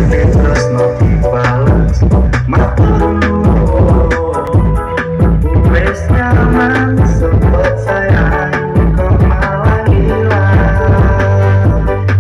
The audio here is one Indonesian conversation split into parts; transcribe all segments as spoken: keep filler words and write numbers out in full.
terus no dibales matur wes nyaman sempet sayang kok malah hilang.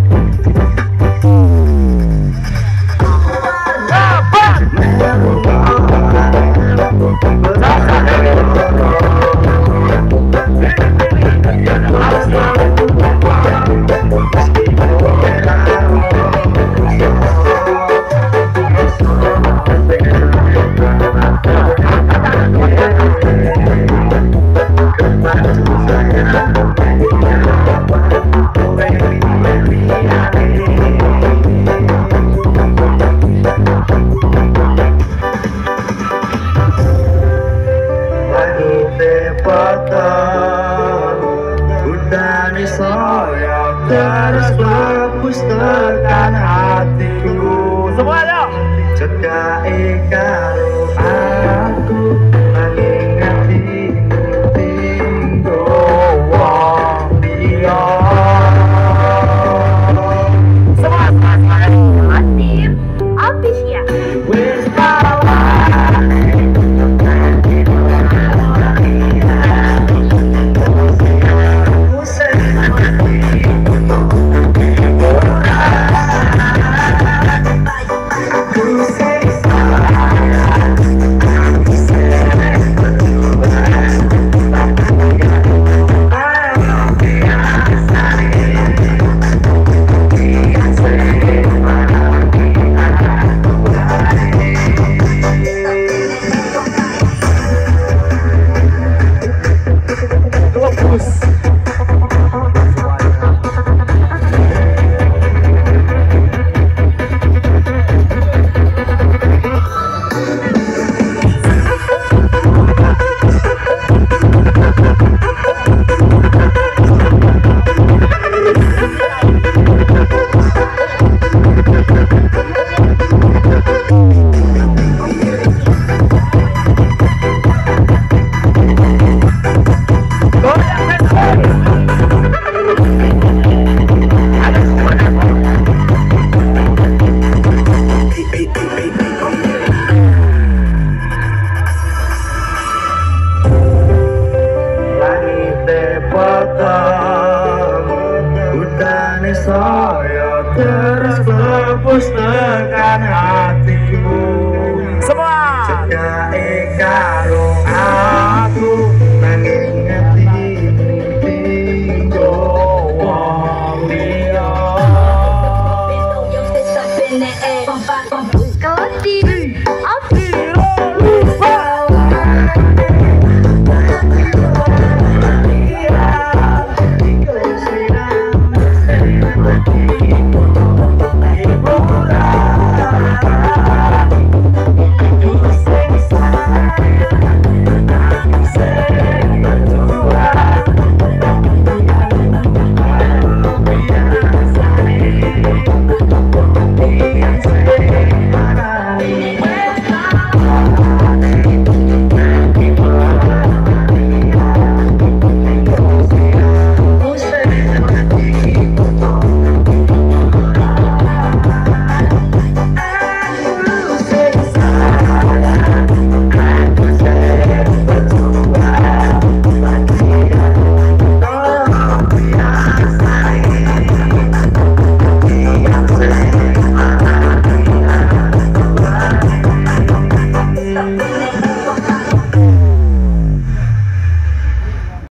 Udah disoyo terus bagus tekan hatiku semuanya cekai karo aku lagi ngerti tinggo wong dia Semua semua tim official. wis udah saya terus lepas tekan hatiku Semua cekai karo aku nanging ngerti tinggo wong liya. Kalau tim official.